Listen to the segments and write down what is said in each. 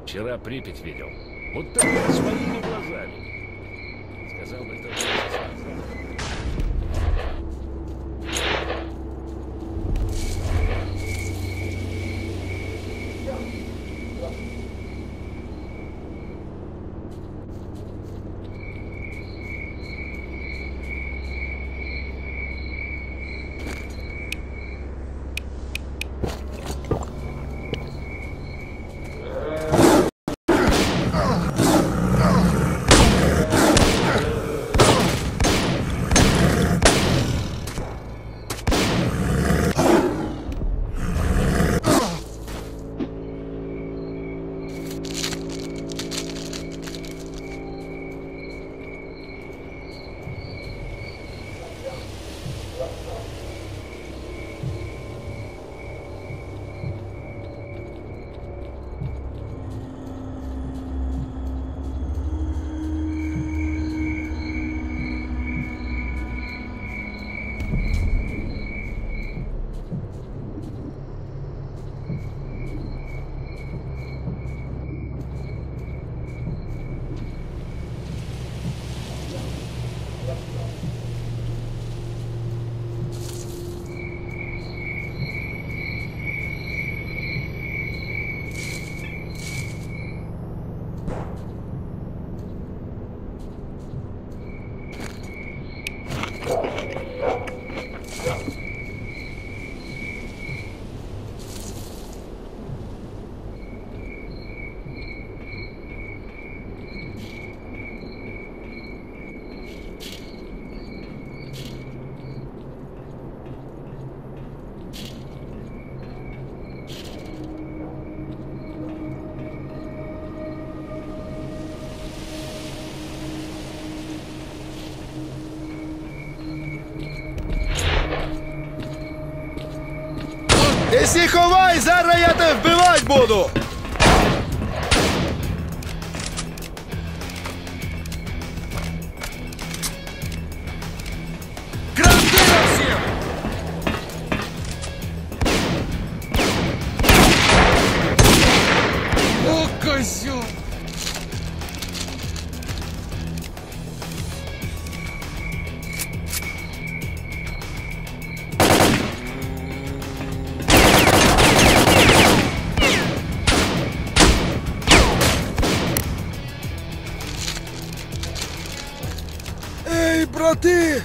Вчера Припять видел. Вот так своими глазами. Сказал бы, кто Ти сі ховай, зараз я тебе вбивать буду! Кранти на всіх! О, козьол! Ей, брати!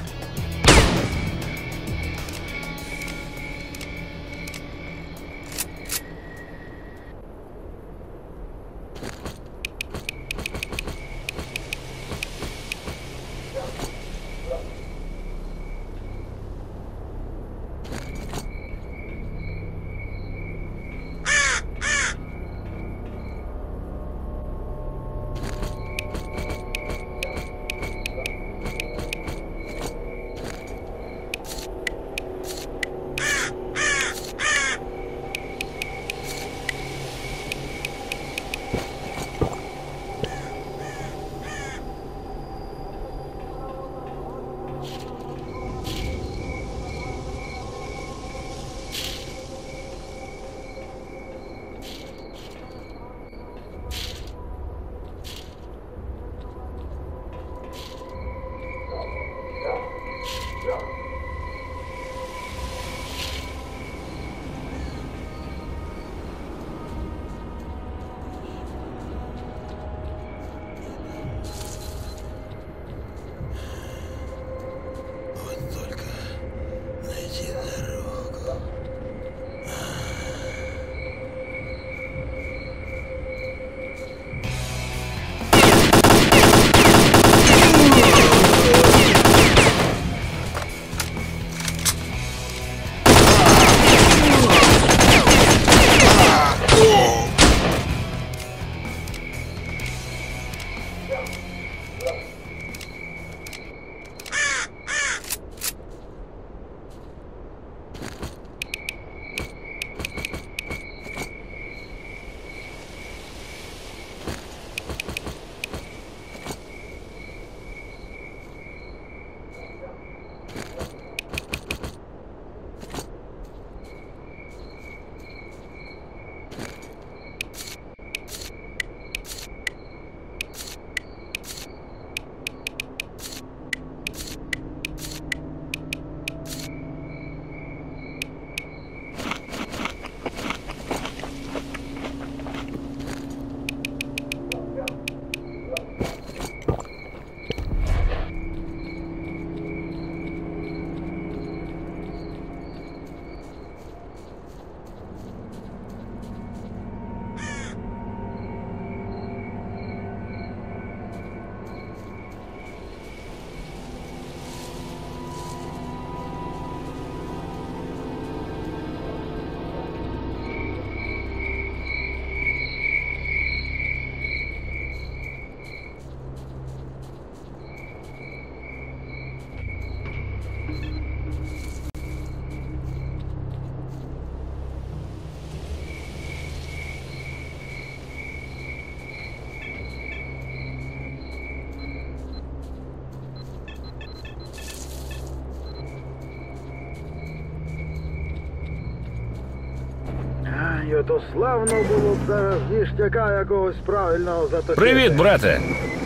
то славно було б зараз ніштяка якогось правильного заточити. Привіт, брате!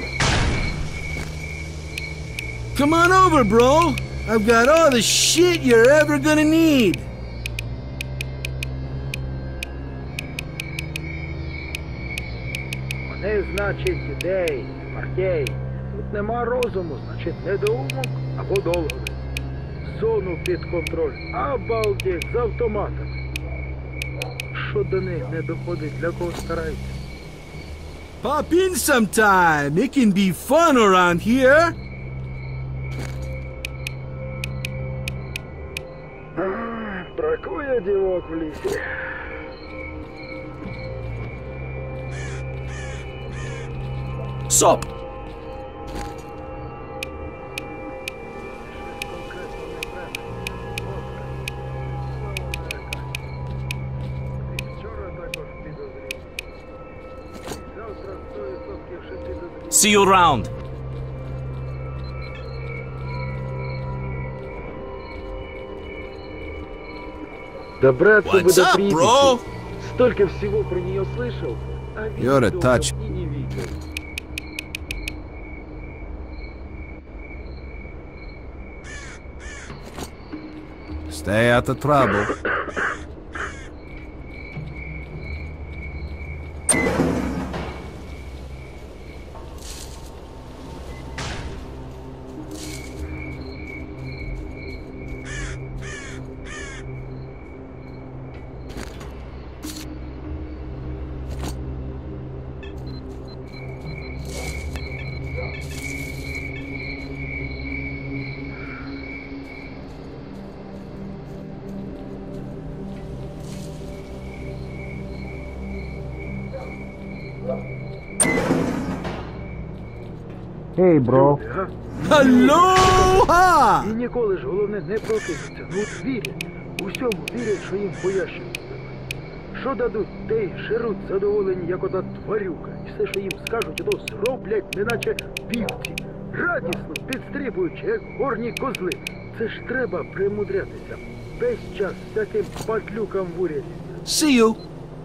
Come on over, bro. I've got all the shit you're ever gonna need. Вони, значить, ідей, Мартей. Тут нема розуму, значить, недоумок або долговий. Зону під контроль. Обалдеть, з автоматами. Що до них не доходить, для кого стараються? Pop in sometime. It can be fun around here. Бракує дівок в лісі. Sup? Конкретно не треба. Водка. Слава яка. Ти вчора також підозрів. Завтра 100% ще підозрів. See you around. Да братцы бы What's да up, приедете. bro? Столько всего про нее слышал, а You're a видел touch. и не видел. Stay out of trouble. Эй, бро. Aloha! І ніколи ж головне не прокинуться. Ну от вірять. Усьому вірять, що їм боящим. Що дадуть, те й шируть задоволені, як ота тварюка. І все, що їм скажуть, ото зроблять, неначе вівці. Радісно підстрибуючи, як горні козли. Це ж треба примудрятися. Весь час всяким падлюкам в уряді. See you.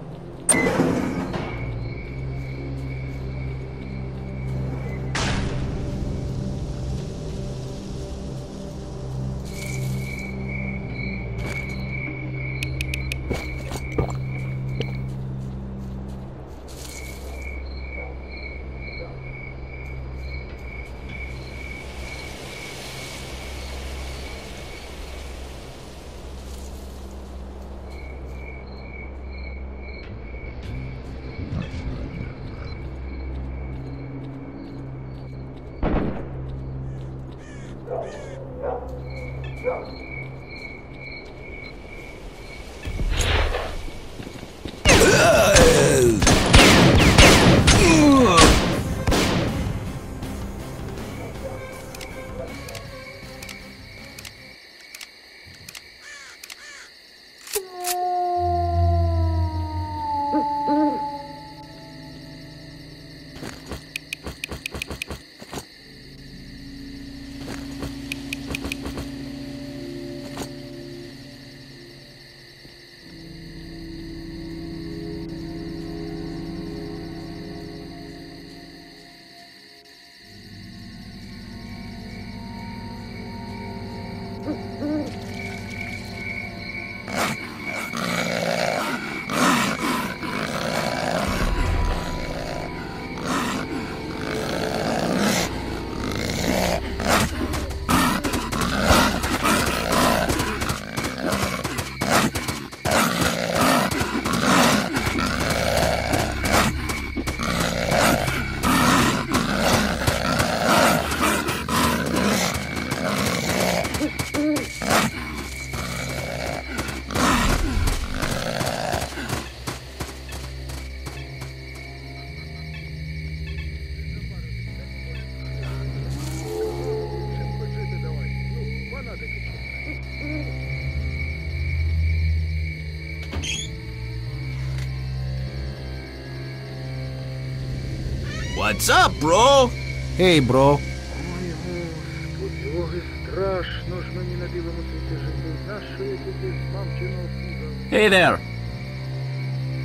What's up, bro? Hey, bro. Ой, Господи, ой, страшно ж мені на білому світі жити. Нащо я тільки з мамчиного пуза? Hey there.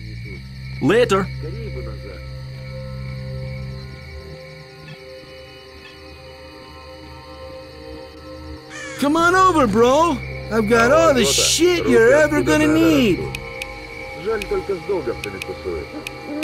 сьогодні тут. Later. Скорей би назад. Come on over, bro. I've got all the shit you're ever gonna need. Жаль, только с долговцы не тусуется.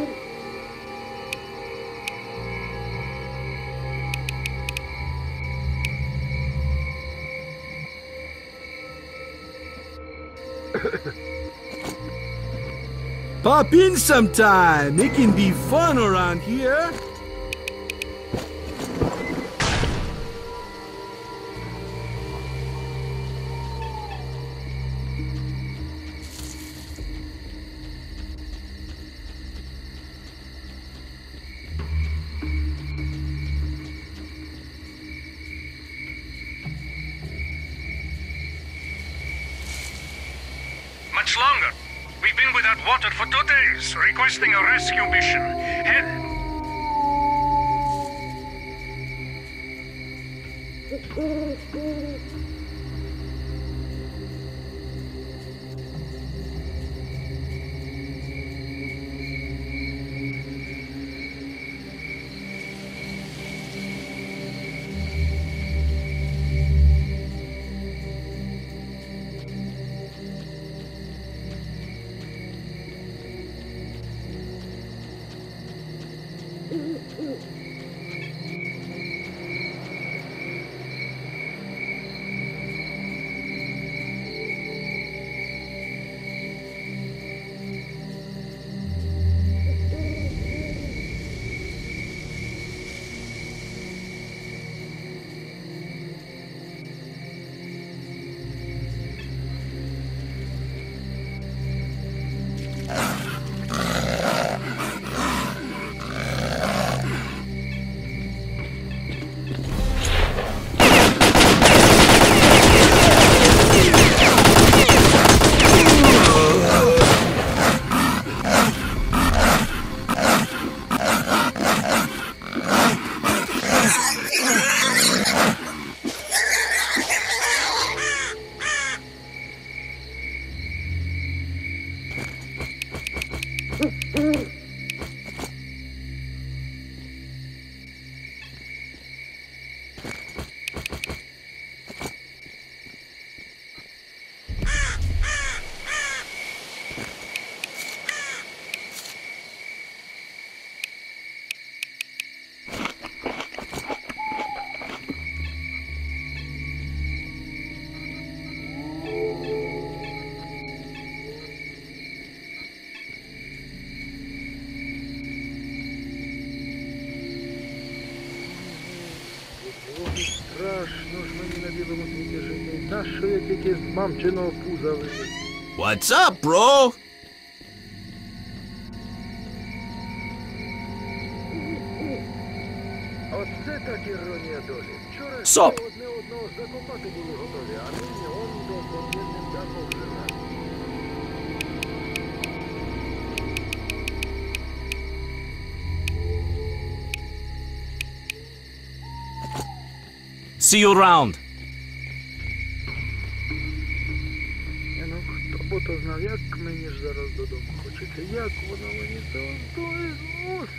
Pop in sometime. It can be fun around here. Much longer. We've been without water for 2 days, requesting a rescue mission. Head... Страшно ж мені на білому світі жити. Нащо я тільки з мамчиного пуза виліз? What's up, bro? Оце так іронія долі. Вчора Соп. ще одне одного закопати були готові, а нині он до подвірним дахом живе. See you around. Ну, хто б то знав, як мені ж зараз додому хочеться, як воно мені то... Господи.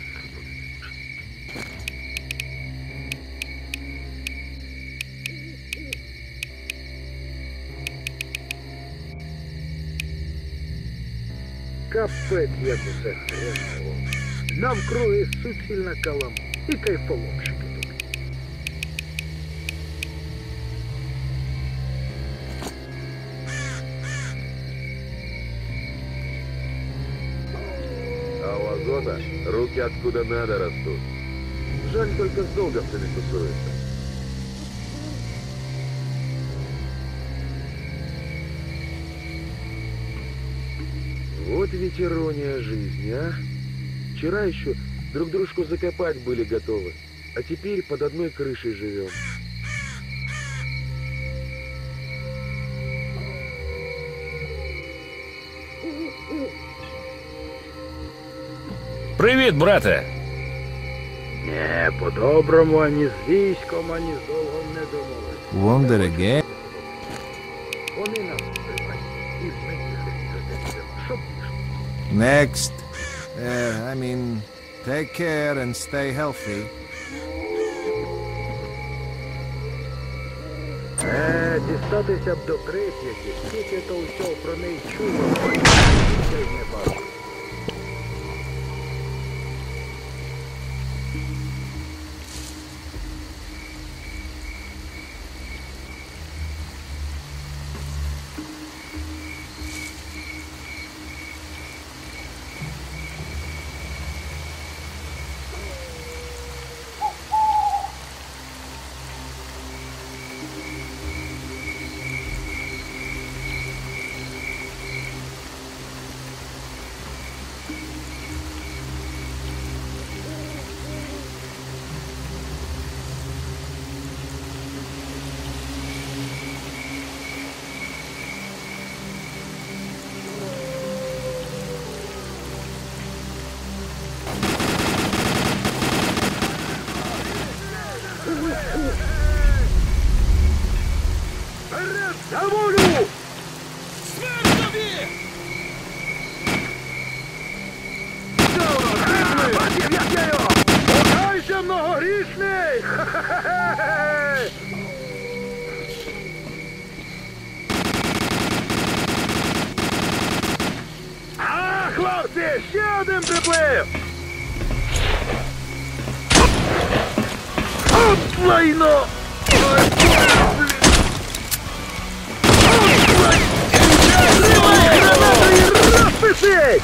Капець, як усе хреново. Навкруги суцільна калама і кайфоломщики тут. А у Азота руки откуда надо растут. Жаль, только с долговцами тусуется. Вот ведь ирония жизни, а? Вчера еще друг дружку закопать были готовы, а теперь под одной крышей живем. Привіт, брате! Не, по-доброму ані з військом, ані з долгом не домовились. Wonder again. Вони нас тримають і в мені хрестяться, щоб пішло. Next. Take care and stay healthy. Дістатися б до Прип'яті, скільки то всього про неї чуло, хоч дітей не бачив. За волю! Смерть тобі! Бачив, як я його! Покайся, многогрішний! Ха-ха-ха-ха! А, хлопці, ще один приплив! От лайно! Ой, блін! Розпишись!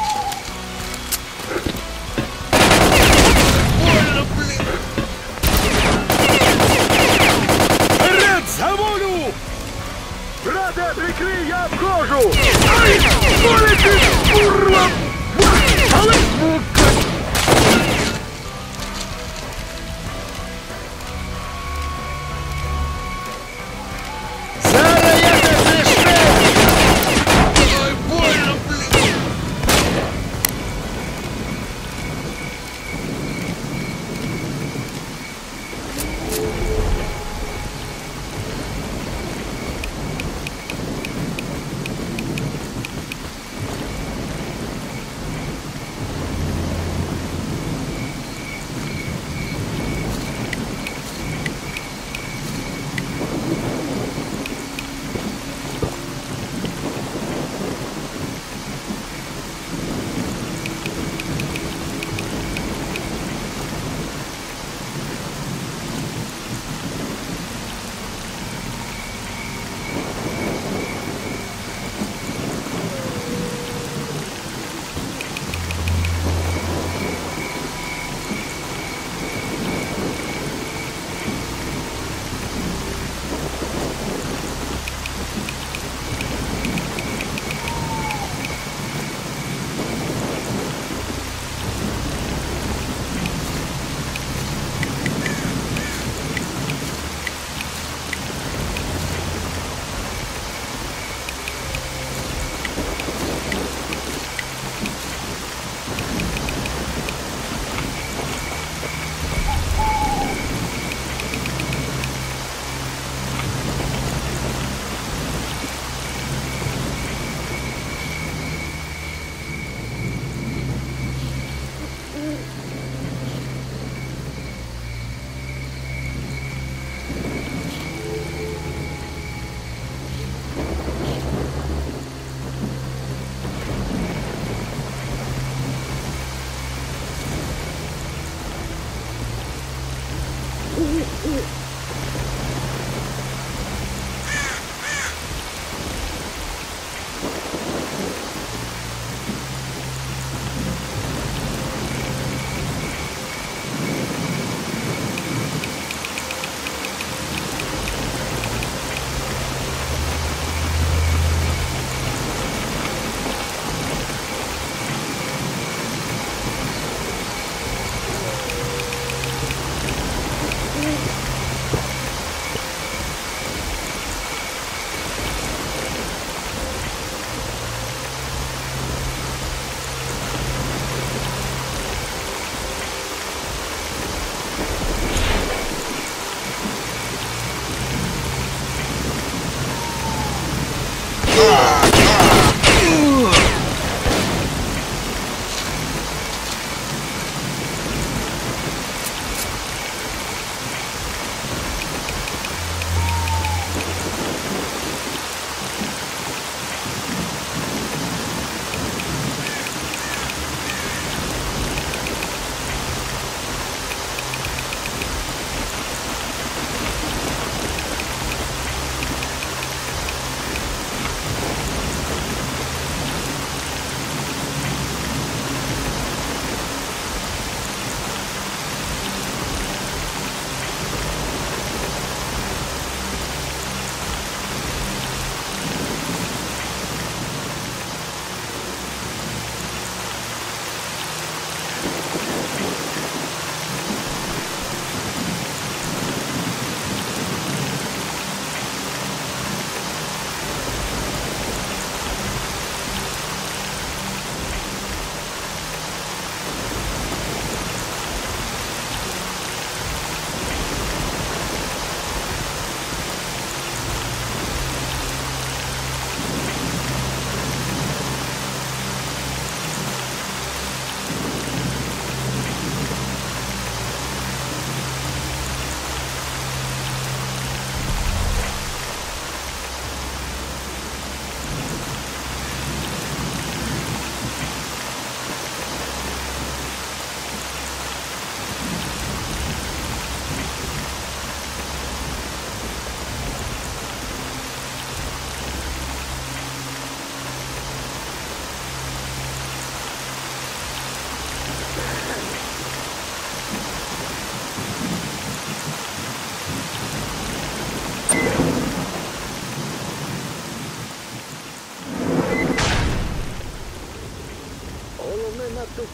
Вперед, за волю! Брате, прикрий, я обхожу! Ай! Полети, курва! Але звука! Зараз я тебе пришпилю! Ой, больно, блін!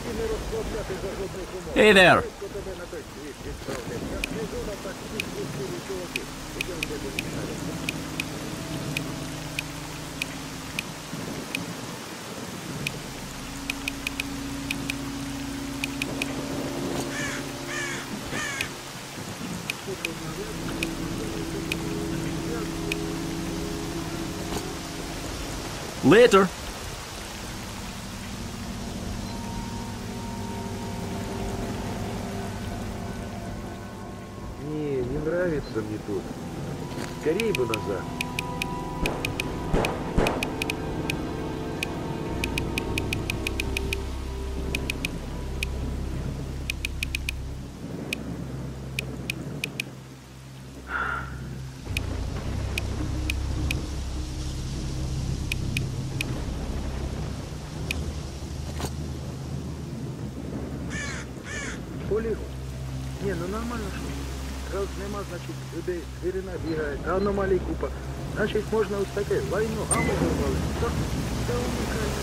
не розслабляти за жодних умов. Hey there. Хто тебе на той світ відправлять? Як не зона, так всі спустили чуваки. Які вони будуть шарити. Later. Не нравится мне тут. Скорей бы назад. Полігон? Ні, ну нормально що. Раз нема, значить людей звірина бігає, та аномалій купа. Значить можна ось таке лайно гаму вирвали. Так, це унікально.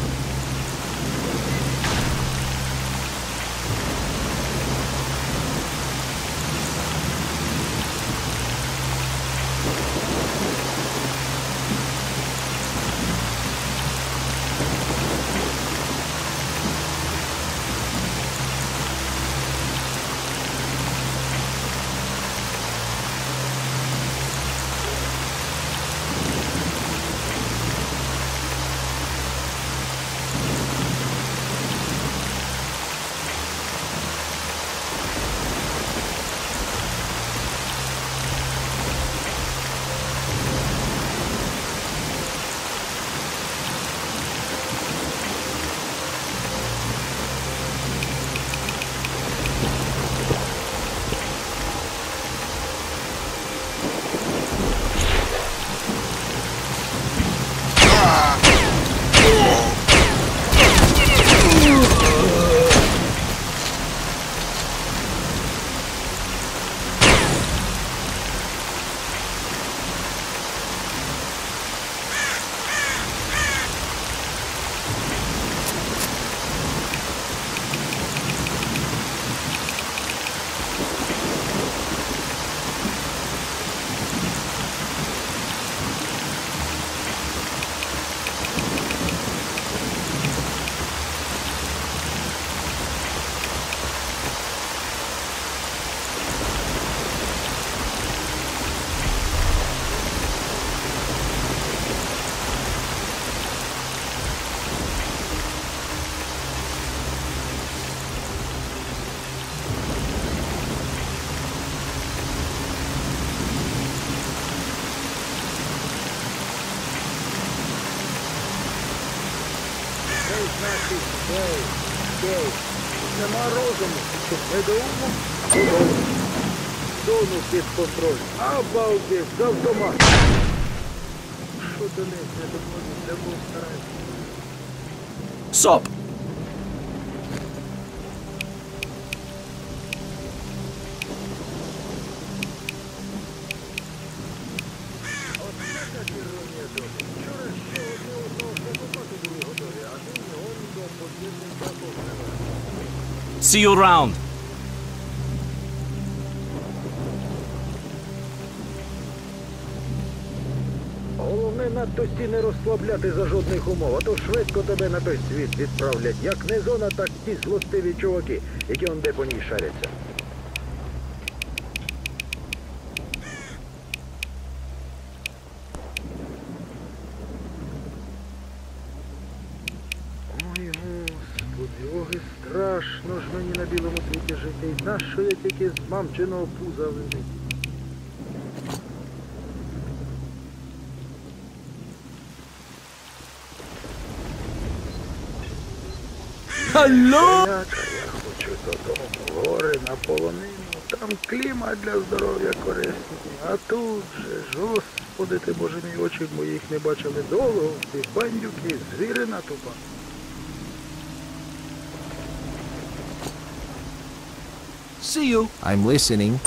Ей, нема розуму, щоб не думав, додому. Зону під контроль. Обалдеть, з автомат. Що до них не доходить, для кого старається? Sup? Оце так іронія долі. Вчора ще одного фотопату були готові, а ти он до подвірних запов привез. See you around. Головне надто не розслабляти за жодних умов, а то швидко тебе на той світ відправлять. Як не зона, так ті злостиві чуваки, які он де по ній шаряться. Ой, Господи, ой, страшно ж мені на білому світі жити. І нащо я тільки з мамчиного пуза вилетів? Hello? Я хочу додому, в гори на полонину. Там клімат для здоров'я корисний. А тут же ж, Господи ти, Боже мій, очі моїх не бачили довго. Ці бандюки, звірина тупа. See you. I'm listening.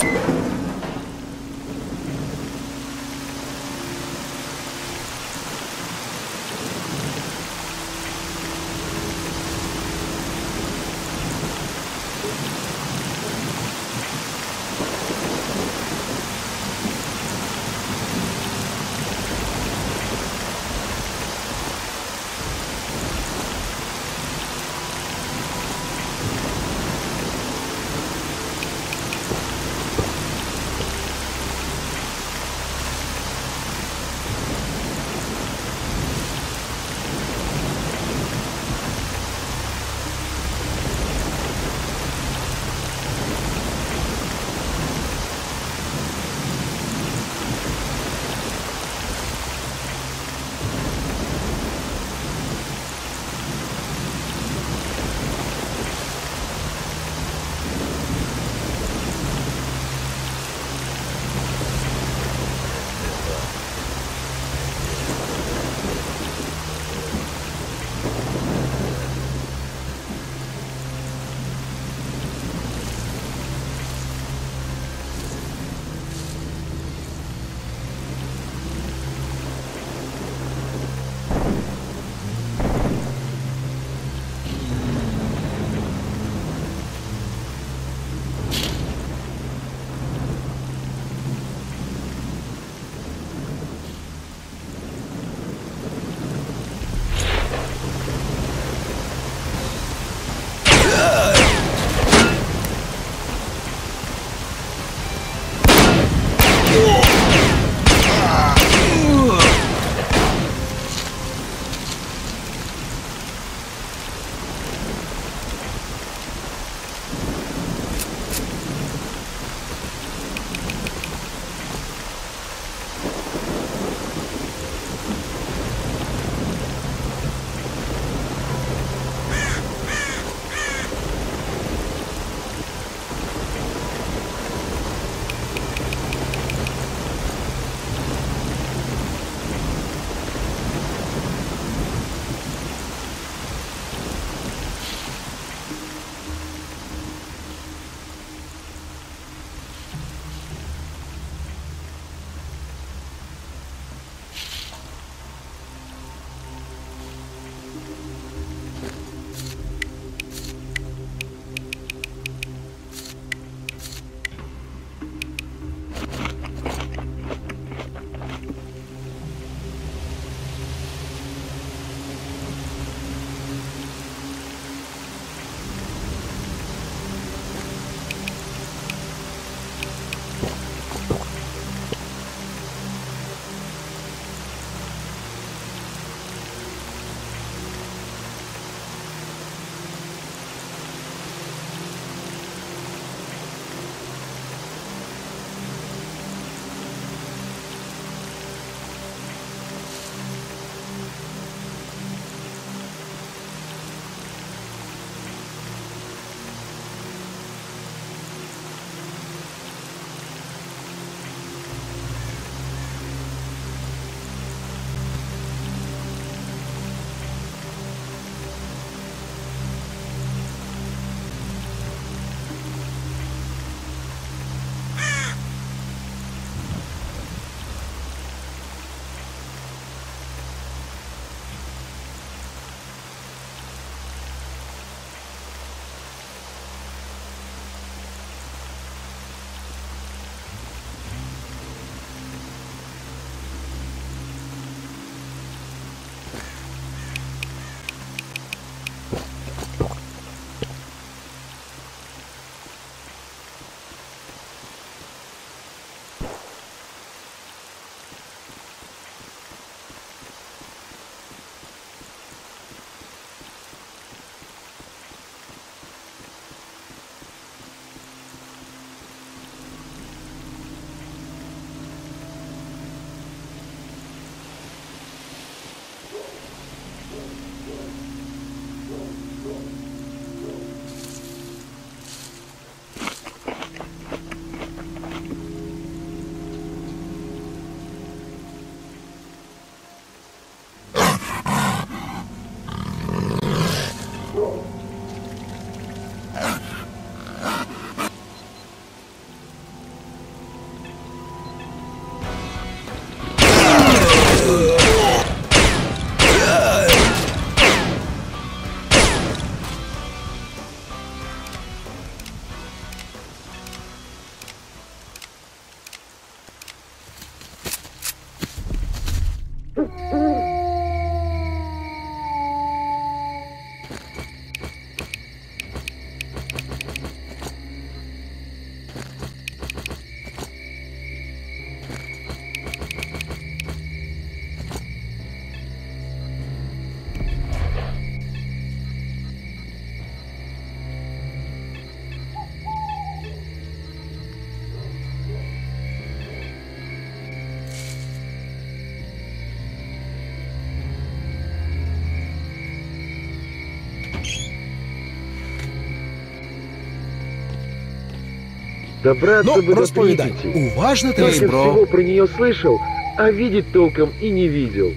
Добраться Ну, бы до розповідай. Припяти. Уважно ти, Только бро. всего про нее слышал, а видеть толком и не видел.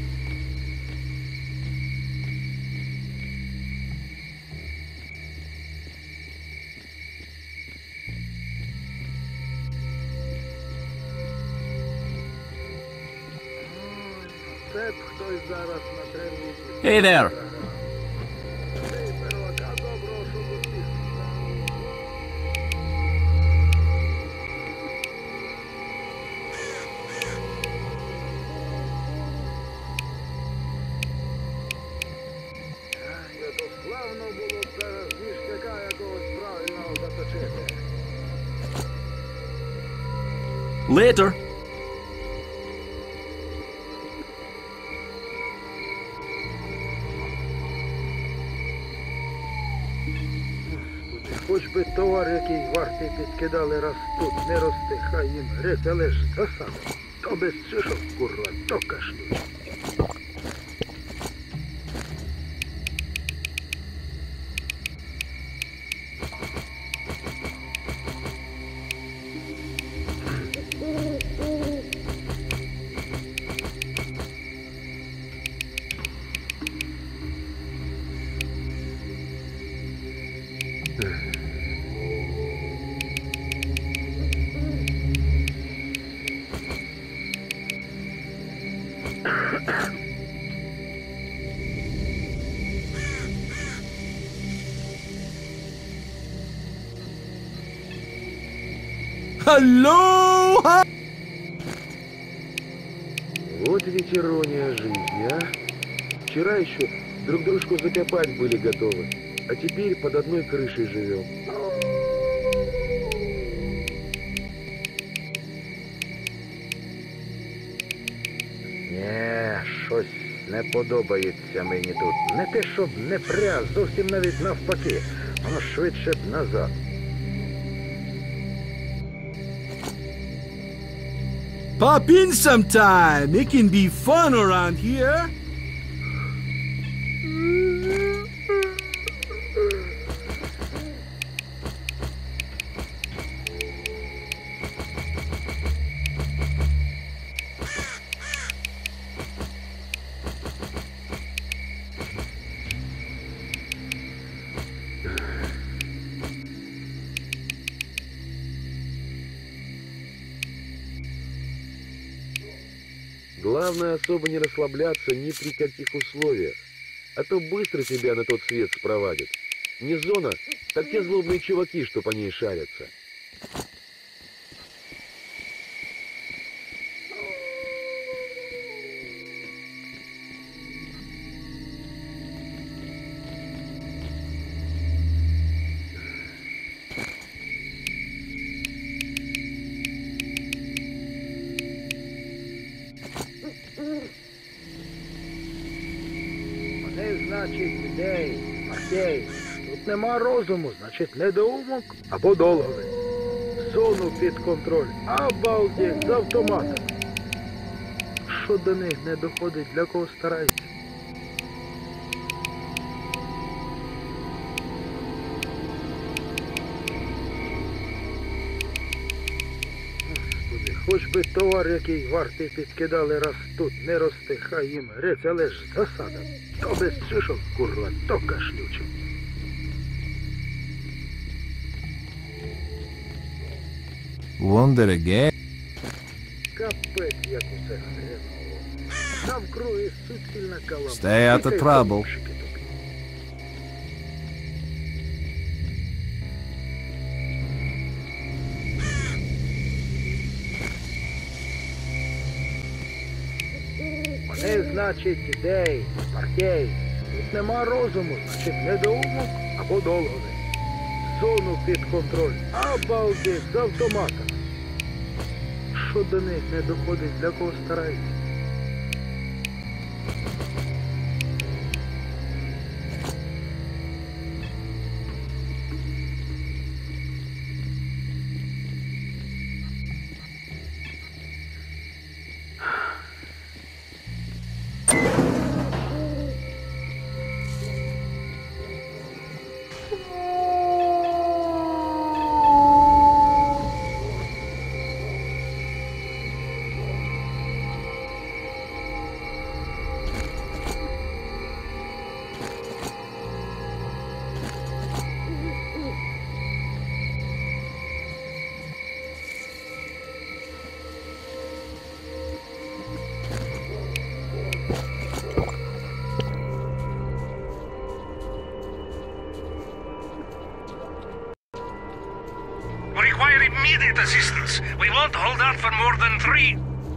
Це б хтось зараз на древній Hey there. первака доброго, щоб усіх. То славно було б зараз ніштяка якогось правильного заточити. Later. Хоч би товар, який вартий підкидали раз тут, не розтихай їм грець, але ж засада. То без цишок, курва, то кашлю. Алло! Вот ведь ирония жизни, а? Вчера еще друг дружку закопать были готовы, а теперь под одной крышей живем. Нє, щось не подобається мені тут. Не те, щоб не пряз, зовсім навіть навпаки. Воно швидше б назад. Pop in sometime. It can be fun around here. Главное особо не расслабляться ни при каких условиях, а то быстро тебя на тот свет спровадят. Не зона, так те злобные чуваки, что по ней шарятся. Вони, значить, ідей, Матей. Тут нема розуму, значить, недоумок або долговий. Зону під контроль. Обалдеть, з автоматом. Що до них не доходить, для кого старається? Господи, хоч би товар, який вартий підкидали раз тут, не розтихай їм грець, але ж засада. То без цишок, курва, то кашлючок. Wonder again? Капець, як усе хреново. Навкруги суцільна калама. Stay out of trouble. Вони, значить, ідей, партій. Тут нема розуму, значить, недоумок або долговий. Зону під контроль. Обалдеть, з автоматом. Що до них не доходить, для кого старається? assistance. We won't hold out for more than 3...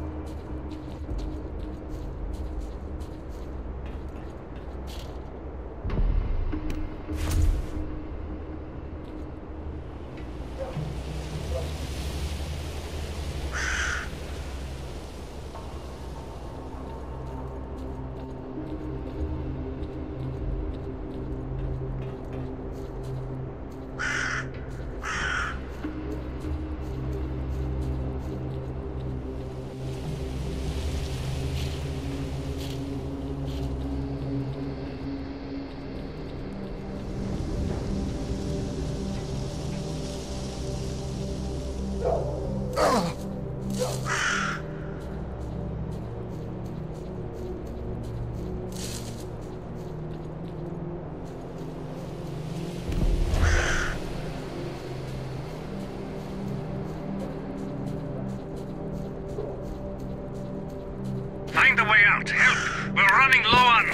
Find a way out. Help! We're running low on...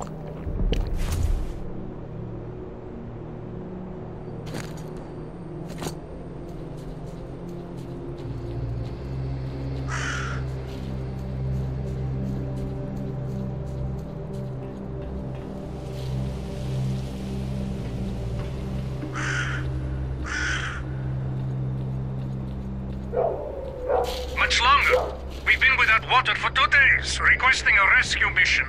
Much longer. We've been without water for 2 days, requesting a rescue mission.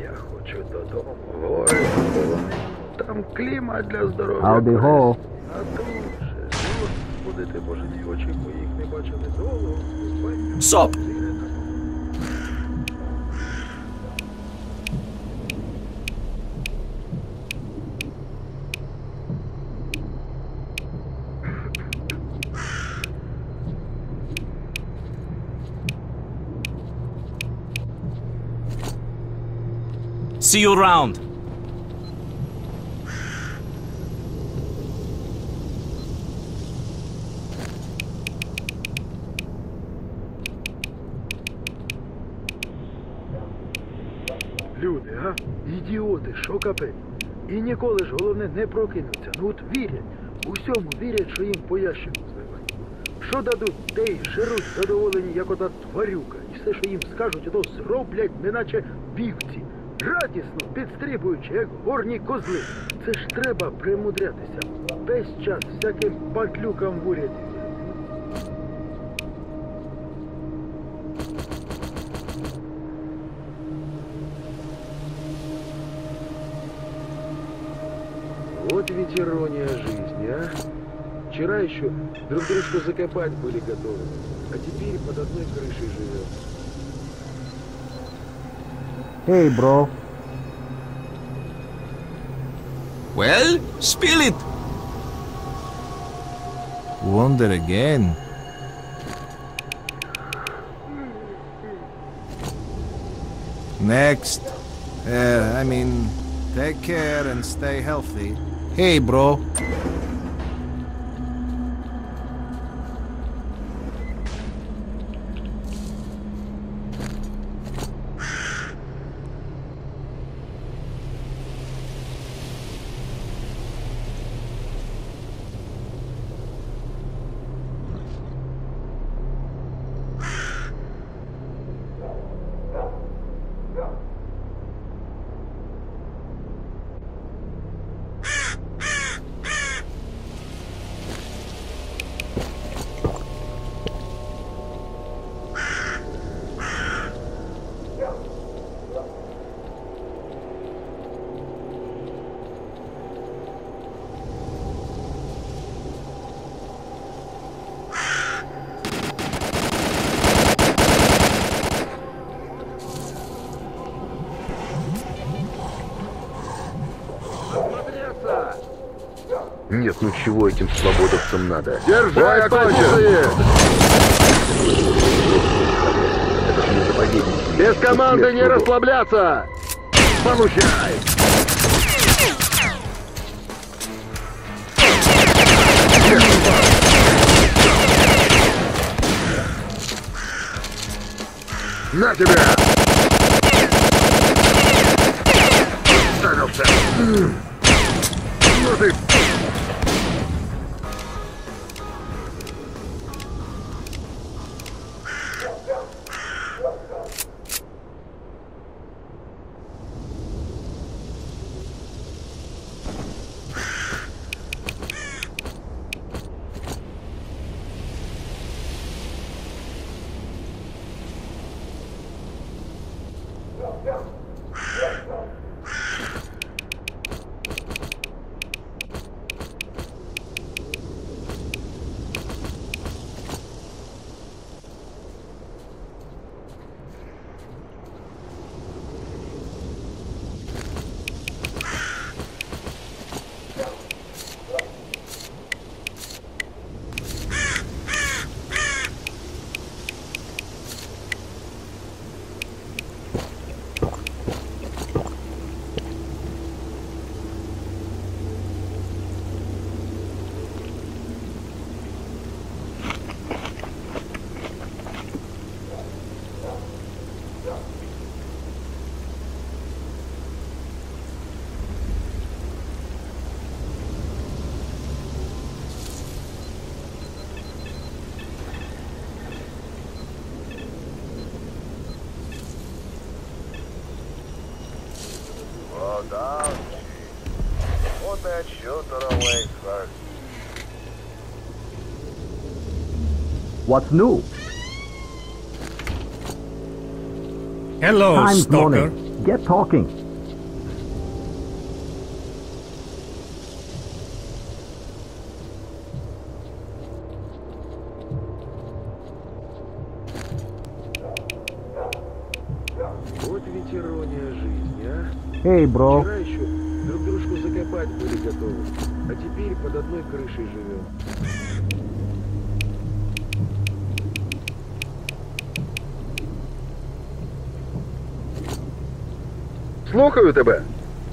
Я хочу додому, гори заполонив. Там клімат для здоров'я. I'll be whole. А тут же, Господи, ти Боже, ті очі моїх не бачили долу. Stop! See you around. Люди, а? Ідіоти, що капець. І ніколи ж головне не прокинуться. Ну от вірять. Усьому вірять, що їм по ящику зливають. Що дадуть, те й жируть задоволені, як ота тварюка. І все, що їм скажуть, ото зроблять, неначе вівці. Радісно, підстрибуючи, як горні козли. Це ж треба примудрятися. Весь час всяким падлюкам в уряді. Вот ведь ирония жизни, а? Вчера еще друг дружку закопать были готовы, а теперь под одной крышей живем. Hey, bro. Well, spill it. Wonder again. Next. Take care and stay healthy. Hey, bro. Нет, ну чего этим свободовцам надо? Держать позиции! Это же не заповедник. Без команды не расслабляться! Получай! На тебя! Ставился! Ну ты... What's new? Hello, Time's stalker. money. Get talking. Вот ведь ирония жизни, а? Hey, bro. Вчера еще друг дружку закопать были готовы, а теперь под одной крышей живем. Слухаю тебе.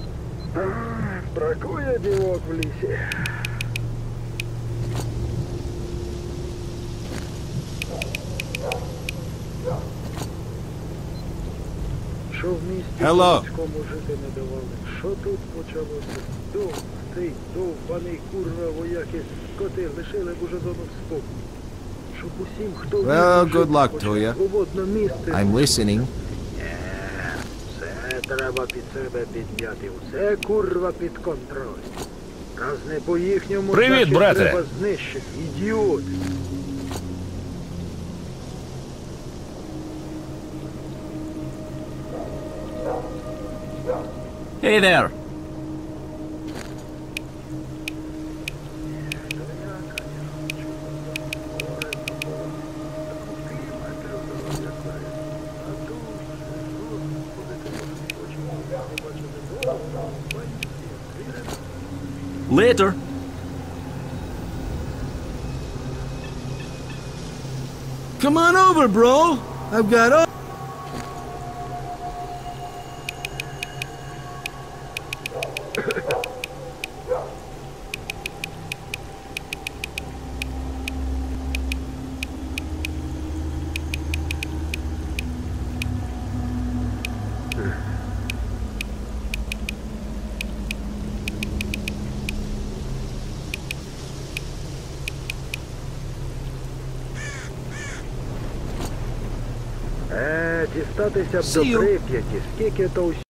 Бракує дівок в лісі. Що в місті Hello. кому жити не давали? Що тут почалося? Цей довбаний курва вояки коти лишили б уже зону спокою. Щоб усім, хто Well, вміє good жити, luck хоч to you. свободне місце. I'm listening. Все треба під себе підняти, все курва під контроль. Раз не по їхньому, Привіт, значить, брате. треба знищити, ідіот. Hey there. Later. Come on over, bro. I've got all... Дістатися б See до you. Прип'яті, скільки то усі.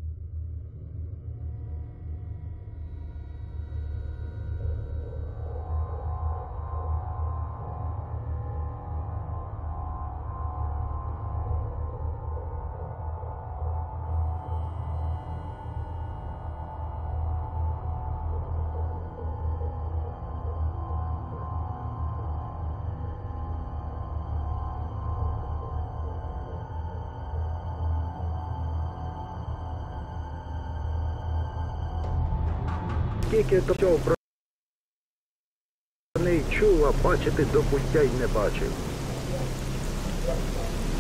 Скільки то цього про не чув, а бачити до пуття й не бачив.